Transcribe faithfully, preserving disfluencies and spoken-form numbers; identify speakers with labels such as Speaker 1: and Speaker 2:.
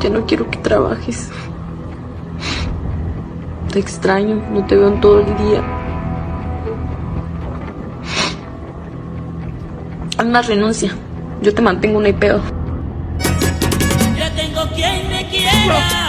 Speaker 1: Ya no quiero que trabajes. Te extraño, no te veo en todo el día. Haz más, renuncia. Yo te mantengo, no hay pedo.
Speaker 2: Ya tengo quien me quiera.